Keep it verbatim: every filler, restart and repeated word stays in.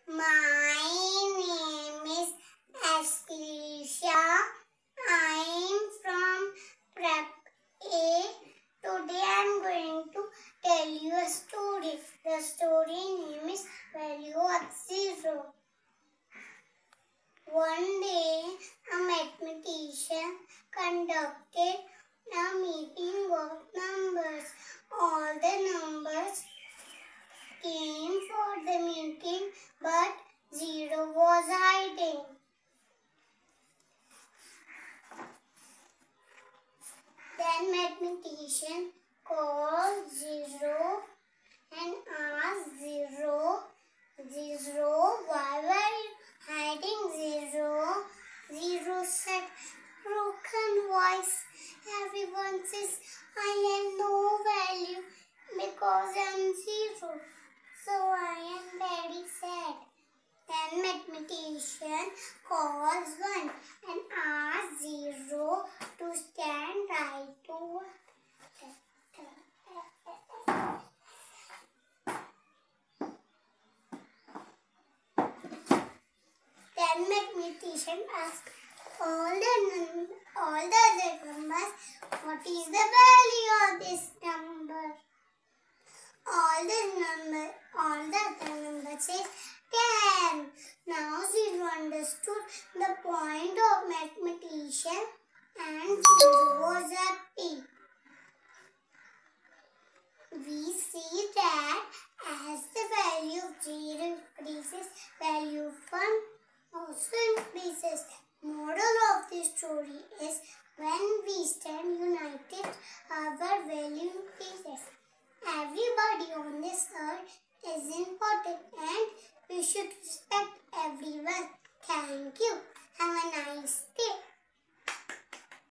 My name is Ashlesha. I am from Prep A. Today I am going to tell you a story. The story name is Value of Zero. One day, a mathematician conducted a meeting of numbers. All the numbers came for the meeting, but zero was hiding. Then mathematician called zero and asked zero, zero, why were you hiding zero? Zero said, broken voice. Everyone says I have no value because I am zero. So I am very sad. Then mathematician calls one and asks zero to stand right over. Then mathematician asks all the all the other numbers, what is the value of this number? All the number, all the other numbers say ten. Now zero understood the point of mathematician and zero was happy. We see that as the value of zero increases, value of one also increases. Moral of this story is when we stand united, our value increases. Everybody on this earth is important and we should respect everyone. Thank you. Have a nice day.